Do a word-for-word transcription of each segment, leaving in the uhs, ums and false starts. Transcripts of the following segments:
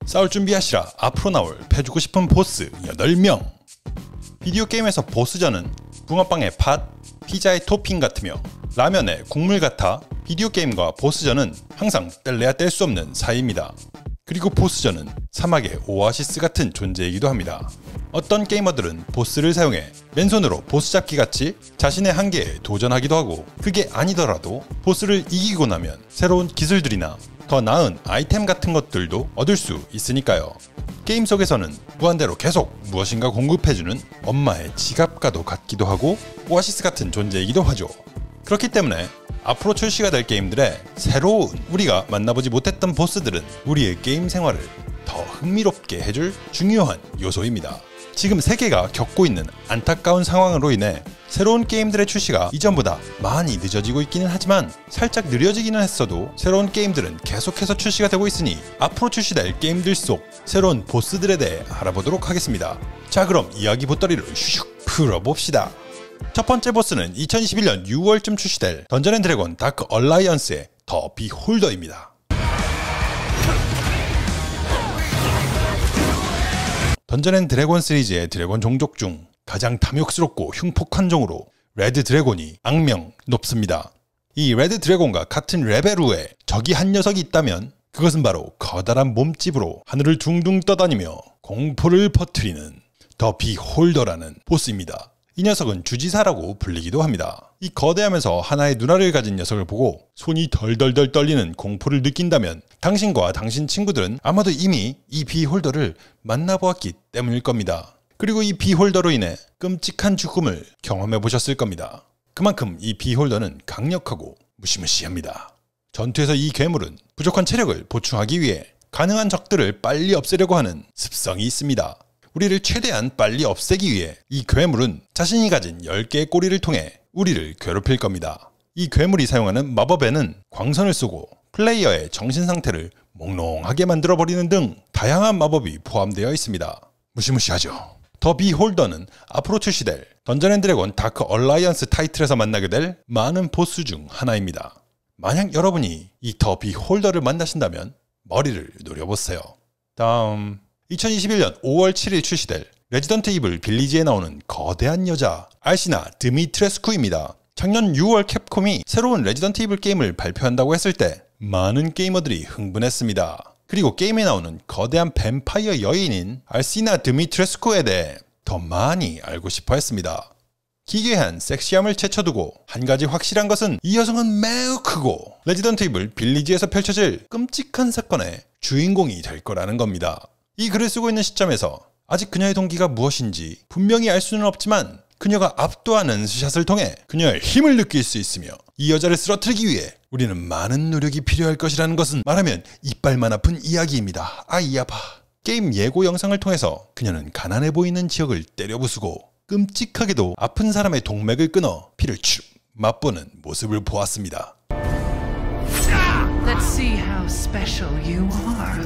싸울 준비하시라. 앞으로 나올 패주고 싶은 보스 여덟 명. 비디오 게임에서 보스전은 붕어빵의 팥, 피자의 토핑 같으며 라면의 국물 같아 비디오 게임과 보스전은 항상 뗄래야 뗄 수 없는 사이입니다. 그리고 보스전은 사막의 오아시스 같은 존재이기도 합니다. 어떤 게이머들은 보스를 사용해 맨손으로 보스 잡기 같이 자신의 한계에 도전하기도 하고, 그게 아니더라도 보스를 이기고 나면 새로운 기술들이나 더 나은 아이템 같은 것들도 얻을 수 있으니까요. 게임 속에서는 무한대로 계속 무엇인가 공급해주는 엄마의 지갑과도 같기도 하고 오아시스 같은 존재이기도 하죠. 그렇기 때문에 앞으로 출시가 될 게임들의 새로운 우리가 만나보지 못했던 보스들은 우리의 게임 생활을 더 흥미롭게 해줄 중요한 요소입니다. 지금 세계가 겪고 있는 안타까운 상황으로 인해 새로운 게임들의 출시가 이전보다 많이 늦어지고 있기는 하지만 살짝 느려지기는 했어도 새로운 게임들은 계속해서 출시가 되고 있으니 앞으로 출시될 게임들 속 새로운 보스들에 대해 알아보도록 하겠습니다. 자, 그럼 이야기 보따리를 슉 풀어봅시다. 첫 번째 보스는 이천이십일 년 유월쯤 출시될 던전 앤 드래곤 다크 얼라이언스의 더 비홀더입니다. 던전 앤 드래곤 시리즈의 드래곤 종족 중 가장 탐욕스럽고 흉폭한 종으로 레드 드래곤이 악명 높습니다. 이 레드 드래곤과 같은 레벨후에 적이 한 녀석이 있다면 그것은 바로 커다란 몸집으로 하늘을 둥둥 떠다니며 공포를 퍼뜨리는 더 비홀더라는 보스입니다. 이 녀석은 주지사라고 불리기도 합니다. 이 거대하면서 하나의 눈알을 가진 녀석을 보고 손이 덜덜덜 떨리는 공포를 느낀다면 당신과 당신 친구들은 아마도 이미 이 비홀더를 만나보았기 때문일 겁니다. 그리고 이 비홀더로 인해 끔찍한 죽음을 경험해 보셨을 겁니다. 그만큼 이 비홀더는 강력하고 무시무시합니다. 전투에서 이 괴물은 부족한 체력을 보충하기 위해 가능한 적들을 빨리 없애려고 하는 습성이 있습니다. 우리를 최대한 빨리 없애기 위해 이 괴물은 자신이 가진 열 개의 꼬리를 통해 우리를 괴롭힐 겁니다. 이 괴물이 사용하는 마법에는 광선을 쏘고 플레이어의 정신 상태를 몽롱하게 만들어버리는 등 다양한 마법이 포함되어 있습니다. 무시무시하죠. 더 비홀더는 앞으로 출시될 던전 앤 드래곤 다크 얼라이언스 타이틀에서 만나게 될 많은 보스 중 하나입니다. 만약 여러분이 이 더 비홀더를 만나신다면 머리를 노려보세요. 다음, 이천이십일 년 오월 칠일 출시될 레지던트 이블 빌리지에 나오는 거대한 여자 알시나 드미트레스쿠입니다. 작년 유월 캡콤이 새로운 레지던트 이블 게임을 발표한다고 했을 때 많은 게이머들이 흥분했습니다. 그리고 게임에 나오는 거대한 뱀파이어 여인인 알시나 드미트레스쿠에 대해 더 많이 알고 싶어 했습니다. 기괴한 섹시함을 제쳐두고 한 가지 확실한 것은 이 여성은 매우 크고 레지던트 이블 빌리지에서 펼쳐질 끔찍한 사건의 주인공이 될 거라는 겁니다. 이 글을 쓰고 있는 시점에서 아직 그녀의 동기가 무엇인지 분명히 알 수는 없지만 그녀가 압도하는 스샷을 통해 그녀의 힘을 느낄 수 있으며 이 여자를 쓰러뜨리기 위해 우리는 많은 노력이 필요할 것이라는 것은 말하면 이빨만 아픈 이야기입니다. 아이 아파. 게임 예고 영상을 통해서 그녀는 가난해 보이는 지역을 때려부수고 끔찍하게도 아픈 사람의 동맥을 끊어 피를 쭉 맛보는 모습을 보았습니다. Let's see how special you are.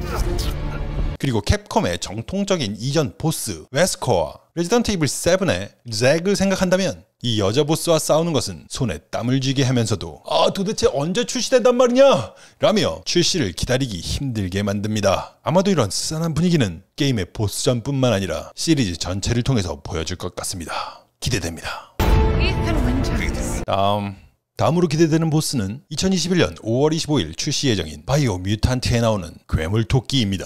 그리고 캡콤의 정통적인 이전 보스 웨스커와 레지던트 이블 칠의 잭을 생각한다면 이 여자 보스와 싸우는 것은 손에 땀을 쥐게 하면서도 아 도대체 언제 출시된단 말이냐? 라며 출시를 기다리기 힘들게 만듭니다. 아마도 이런 쓰산한 분위기는 게임의 보스전 뿐만 아니라 시리즈 전체를 통해서 보여줄 것 같습니다. 기대됩니다. 다음 다음으로 기대되는 보스는 이천이십일 년 오월 이십오일 출시 예정인 바이오 뮤탄트에 나오는 괴물 토끼입니다.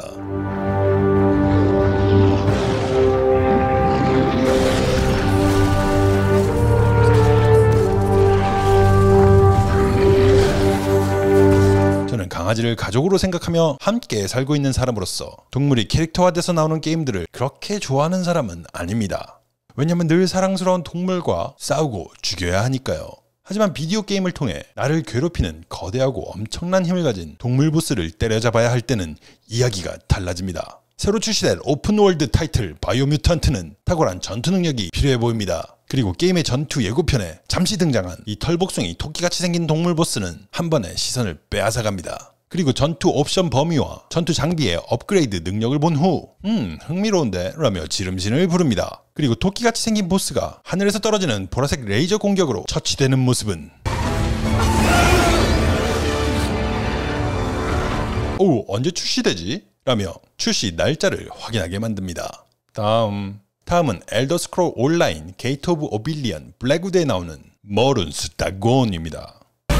저는 강아지를 가족으로 생각하며 함께 살고 있는 사람으로서 동물이 캐릭터화돼서 나오는 게임들을 그렇게 좋아하는 사람은 아닙니다. 왜냐면 늘 사랑스러운 동물과 싸우고 죽여야 하니까요. 하지만 비디오 게임을 통해 나를 괴롭히는 거대하고 엄청난 힘을 가진 동물 보스를 때려잡아야 할 때는 이야기가 달라집니다. 새로 출시될 오픈월드 타이틀 바이오 뮤탄트는 탁월한 전투 능력이 필요해 보입니다. 그리고 게임의 전투 예고편에 잠시 등장한 이 털복숭이 토끼같이 생긴 동물 보스는 한 번에 시선을 빼앗아갑니다. 그리고 전투 옵션 범위와 전투 장비의 업그레이드 능력을 본 후 음 흥미로운데 라며 지름신을 부릅니다. 그리고 토끼같이 생긴 보스가 하늘에서 떨어지는 보라색 레이저 공격으로 처치되는 모습은 오 언제 출시되지? 라며 출시 날짜를 확인하게 만듭니다. 다음 다음은 엘더 스크롤 온라인 게이트 오브 오빌리언 블랙우드에 나오는 머룬스 다곤입니다.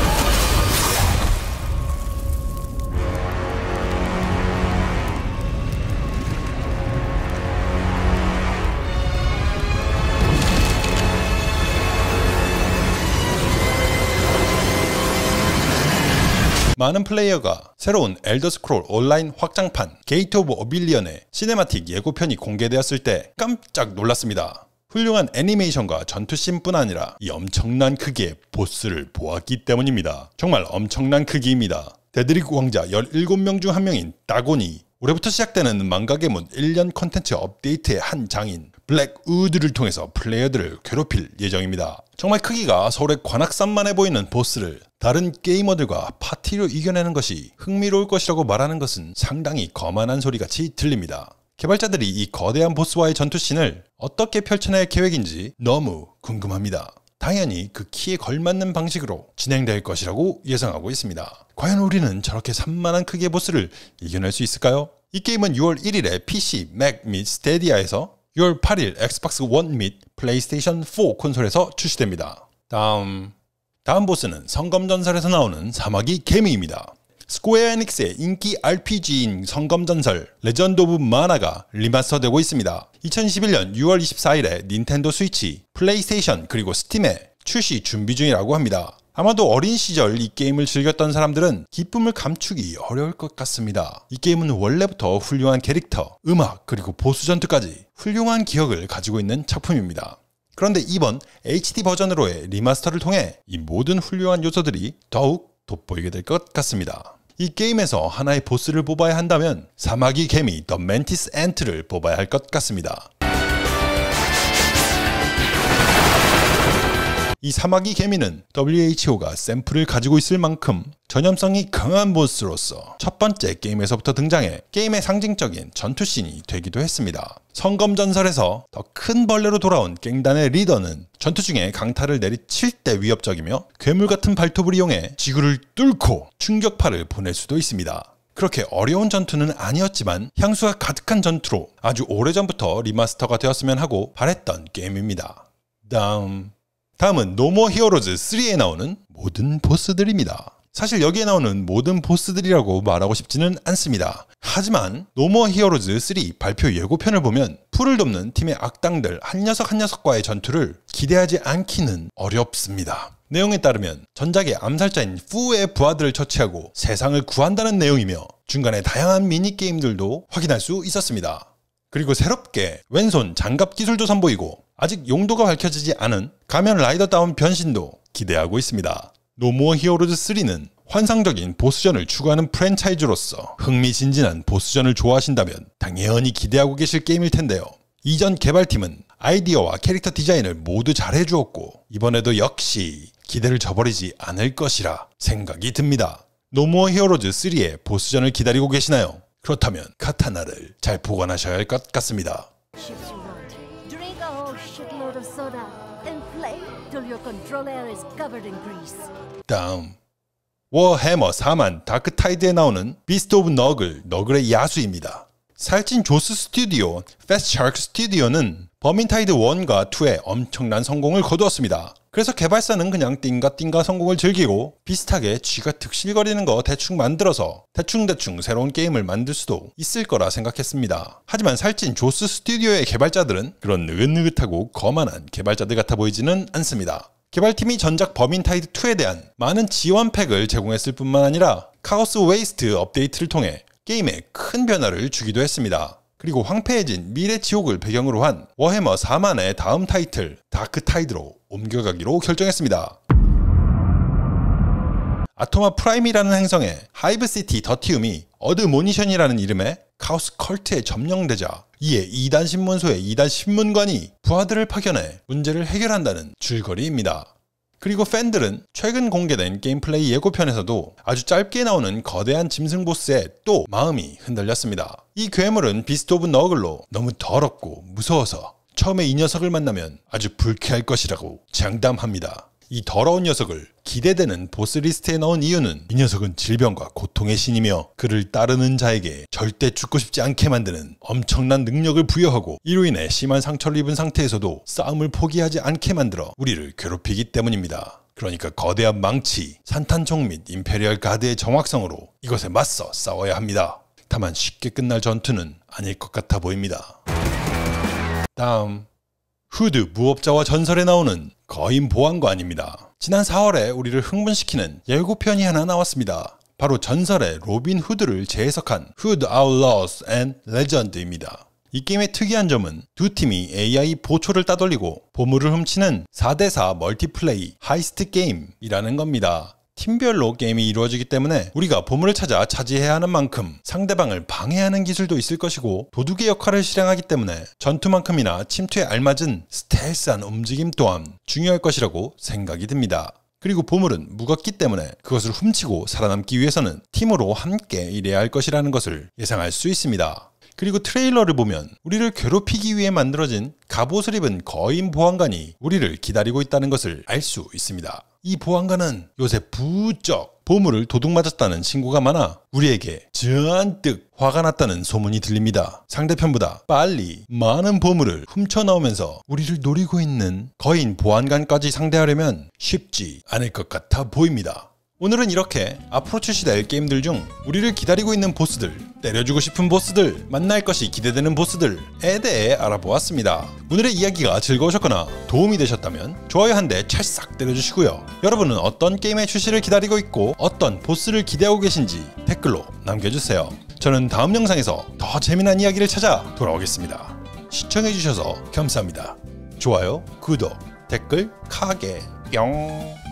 많은 플레이어가 새로운 엘더 스크롤 온라인 확장판 게이트 오브 오빌리언의 시네마틱 예고편이 공개되었을 때 깜짝 놀랐습니다. 훌륭한 애니메이션과 전투씬뿐 아니라 이 엄청난 크기의 보스를 보았기 때문입니다. 정말 엄청난 크기입니다. 데드리그 왕자 열일곱 명 중 한 명인 다곤이 올해부터 시작되는 망가게임 일 년 컨텐츠 업데이트의 한 장인 블랙우드를 통해서 플레이어들을 괴롭힐 예정입니다. 정말 크기가 서울의 관악산만해 보이는 보스를 다른 게이머들과 파티로 이겨내는 것이 흥미로울 것이라고 말하는 것은 상당히 거만한 소리같이 들립니다. 개발자들이 이 거대한 보스와의 전투씬을 어떻게 펼쳐낼 계획인지 너무 궁금합니다. 당연히 그 키에 걸맞는 방식으로 진행될 것이라고 예상하고 있습니다. 과연 우리는 저렇게 산만한 크기의 보스를 이겨낼 수 있을까요? 이 게임은 유월 일일에 피씨, 맥 및 스테디아에서, 유월 팔일 엑스박스 원 및 플레이스테이션 사 콘솔에서 출시됩니다. 다음 다음 보스는 성검전설에서 나오는 사마귀 개미입니다. 스퀘어 에닉스의 인기 알피지인 성검전설 레전드 오브 마나가 리마스터되고 있습니다. 이천이십일 년 유월 이십사일에 닌텐도 스위치, 플레이스테이션 그리고 스팀에 출시 준비 중이라고 합니다. 아마도 어린 시절 이 게임을 즐겼던 사람들은 기쁨을 감추기 어려울 것 같습니다. 이 게임은 원래부터 훌륭한 캐릭터, 음악 그리고 보스 전투까지 훌륭한 기억을 가지고 있는 작품입니다. 그런데 이번 에이치디 버전으로의 리마스터를 통해 이 모든 훌륭한 요소들이 더욱 돋보이게 될 것 같습니다. 이 게임에서 하나의 보스를 뽑아야 한다면 사마귀 개미 더 멘티스 앤트를 뽑아야 할 것 같습니다. 이 사마귀 개미는 더블유에이치오가 샘플을 가지고 있을 만큼 전염성이 강한 보스로서 첫 번째 게임에서부터 등장해 게임의 상징적인 전투씬이 되기도 했습니다. 성검전설에서 더 큰 벌레로 돌아온 갱단의 리더는 전투 중에 강타를 내리칠 때 위협적이며 괴물 같은 발톱을 이용해 지구를 뚫고 충격파를 보낼 수도 있습니다. 그렇게 어려운 전투는 아니었지만 향수가 가득한 전투로 아주 오래전부터 리마스터가 되었으면 하고 바랬던 게임입니다. 다음 다음은 노모 히어로즈 쓰리에 나오는 모든 보스들입니다. 사실 여기에 나오는 모든 보스들이라고 말하고 싶지는 않습니다. 하지만 노모 히어로즈 쓰리 발표 예고편을 보면 풀을 돕는 팀의 악당들 한 녀석 한 녀석과의 전투를 기대하지 않기는 어렵습니다. 내용에 따르면 전작의 암살자인 푸의 부하들을 처치하고 세상을 구한다는 내용이며 중간에 다양한 미니게임들도 확인할 수 있었습니다. 그리고 새롭게 왼손 장갑 기술도 선보이고 아직 용도가 밝혀지지 않은 가면 라이더다운 변신도 기대하고 있습니다. 노모어 히어로즈 쓰리는 환상적인 보스전을 추구하는 프랜차이즈로서 흥미진진한 보스전을 좋아하신다면 당연히 기대하고 계실 게임일 텐데요. 이전 개발팀은 아이디어와 캐릭터 디자인을 모두 잘해주었고 이번에도 역시 기대를 저버리지 않을 것이라 생각이 듭니다. 노모어 히어로즈 쓰리의 보스전을 기다리고 계시나요? 그렇다면 카타나를 잘 보관하셔야 할 것 같습니다. Drink a whole shitload of soda and play till your controller is covered in grease. 다음 워해머 사만 다크타이드에 나오는 비스트 오브 너글, 너글의 야수입니다. 살찐 조스 스튜디오, 패스트샤크 스튜디오는 버민타이드 원과 투의 엄청난 성공을 거두었습니다. 그래서 개발사는 그냥 띵가띵가 성공을 즐기고 비슷하게 쥐가 득실거리는 거 대충 만들어서 대충대충 새로운 게임을 만들 수도 있을 거라 생각했습니다. 하지만 살찐 조스 스튜디오의 개발자들은 그런 느긋느긋하고 거만한 개발자들 같아 보이지는 않습니다. 개발팀이 전작 버민타이드 투에 대한 많은 지원팩을 제공했을 뿐만 아니라 카오스 웨이스트 업데이트를 통해 게임에 큰 변화를 주기도 했습니다. 그리고 황폐해진 미래 지옥을 배경으로 한 워해머 사만의 다음 타이틀 다크타이드로 옮겨가기로 결정했습니다. 아토마 프라임이라는 행성에 하이브시티 더티움이 어드모니션이라는 이름의 카오스 컬트에 점령되자 이에 이단 신문소의 이단 신문관이 부하들을 파견해 문제를 해결한다는 줄거리입니다. 그리고 팬들은 최근 공개된 게임 플레이 예고편에서도 아주 짧게 나오는 거대한 짐승 보스에 또 마음이 흔들렸습니다. 이 괴물은 비스트 오브 너글로 너무 더럽고 무서워서 처음에 이 녀석을 만나면 아주 불쾌할 것이라고 장담합니다. 이 더러운 녀석을 기대되는 보스 리스트에 넣은 이유는 이 녀석은 질병과 고통의 신이며 그를 따르는 자에게 절대 죽고 싶지 않게 만드는 엄청난 능력을 부여하고 이로 인해 심한 상처를 입은 상태에서도 싸움을 포기하지 않게 만들어 우리를 괴롭히기 때문입니다. 그러니까 거대한 망치, 산탄총 및 임페리얼 가드의 정확성으로 이것에 맞서 싸워야 합니다. 다만 쉽게 끝날 전투는 아닐 것 같아 보입니다. 다음, 후드 무법자와 전설에 나오는 거인 보안관입니다. 지난 사월에 우리를 흥분시키는 예고편이 하나 나왔습니다. 바로 전설의 로빈 후드를 재해석한 Hood Outlaws and Legends입니다. 이 게임의 특이한 점은 두 팀이 에이아이 보초를 따돌리고 보물을 훔치는 사 대 사 멀티플레이 하이스트 게임이라는 겁니다. 팀별로 게임이 이루어지기 때문에 우리가 보물을 찾아 차지해야 하는 만큼 상대방을 방해하는 기술도 있을 것이고 도둑의 역할을 실행하기 때문에 전투만큼이나 침투에 알맞은 스텔스한 움직임 또한 중요할 것이라고 생각이 듭니다. 그리고 보물은 무겁기 때문에 그것을 훔치고 살아남기 위해서는 팀으로 함께 일해야 할 것이라는 것을 예상할 수 있습니다. 그리고 트레일러를 보면 우리를 괴롭히기 위해 만들어진 갑옷을 입은 거인 보안관이 우리를 기다리고 있다는 것을 알 수 있습니다. 이 보안관은 요새 부쩍 보물을 도둑맞았다는 신고가 많아 우리에게 잔뜩 화가 났다는 소문이 들립니다. 상대편보다 빨리 많은 보물을 훔쳐나오면서 우리를 노리고 있는 거인 보안관까지 상대하려면 쉽지 않을 것 같아 보입니다. 오늘은 이렇게 앞으로 출시될 게임들 중 우리를 기다리고 있는 보스들, 때려주고 싶은 보스들, 만날 것이 기대되는 보스들에 대해 알아보았습니다. 오늘의 이야기가 즐거우셨거나 도움이 되셨다면 좋아요 한 대 찰싹 때려주시고요. 여러분은 어떤 게임의 출시를 기다리고 있고 어떤 보스를 기대하고 계신지 댓글로 남겨주세요. 저는 다음 영상에서 더 재미난 이야기를 찾아 돌아오겠습니다. 시청해주셔서 감사합니다. 좋아요, 구독, 댓글, 카게, 뿅.